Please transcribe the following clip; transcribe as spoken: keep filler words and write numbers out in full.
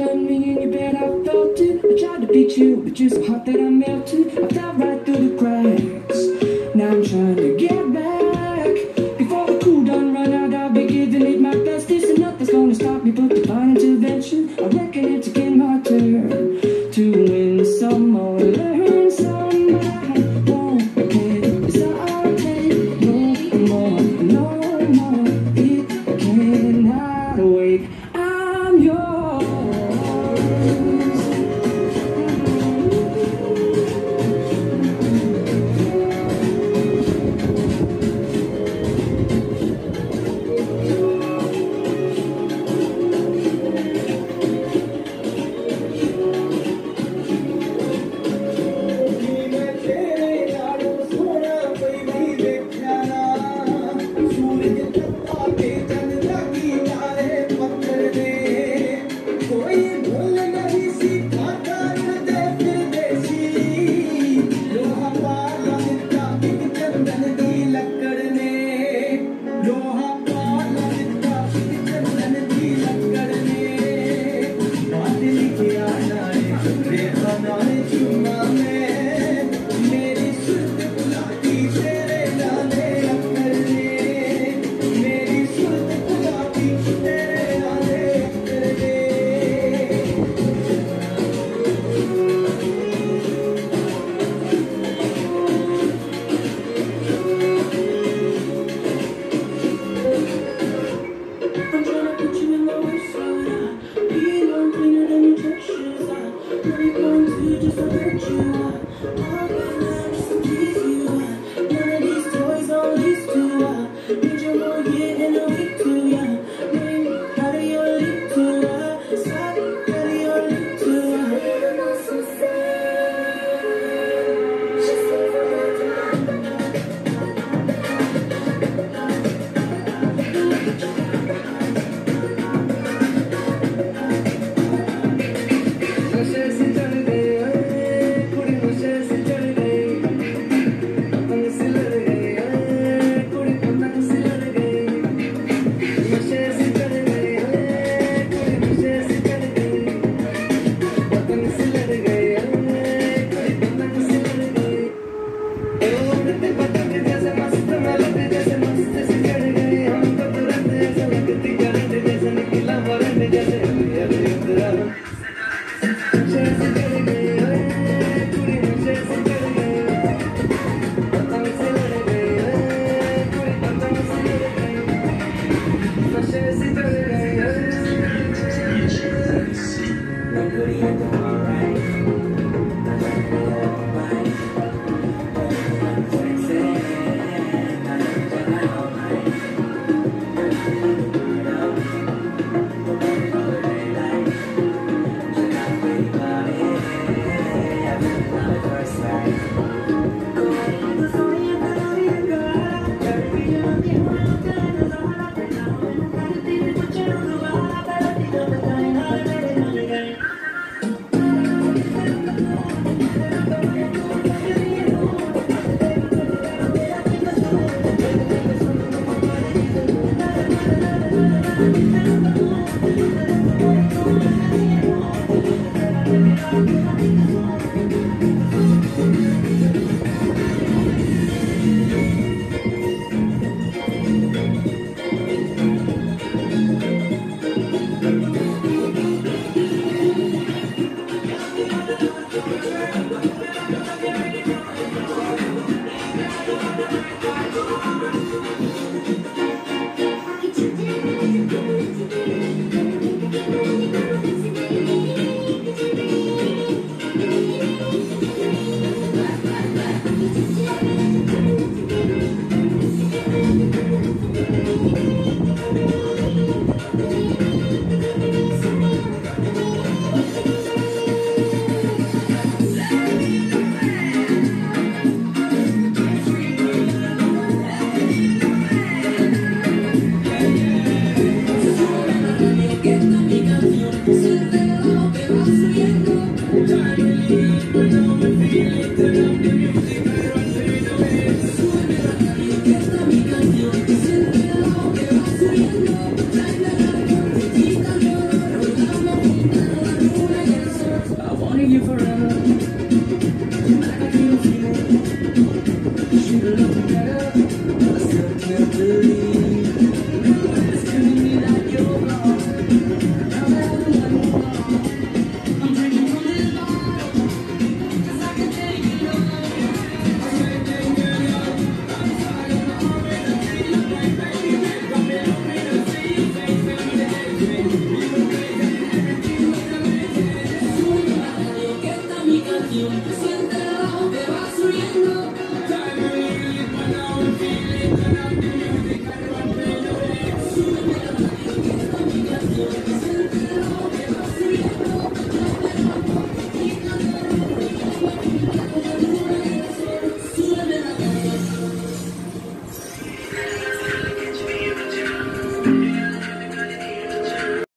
done me and you bet I felt it. I tried to beat you, but you're so hot that I melted. I fell right through the cracks. Now I'm trying to get back. Before the cool done run out, I'll be giving it my best. This is nothing's gonna stop me but divine intervention. I reckon it's again my turn to win some or learn some. I won't hesitate no more, no more. It cannot wait. I'm yours. Thank you.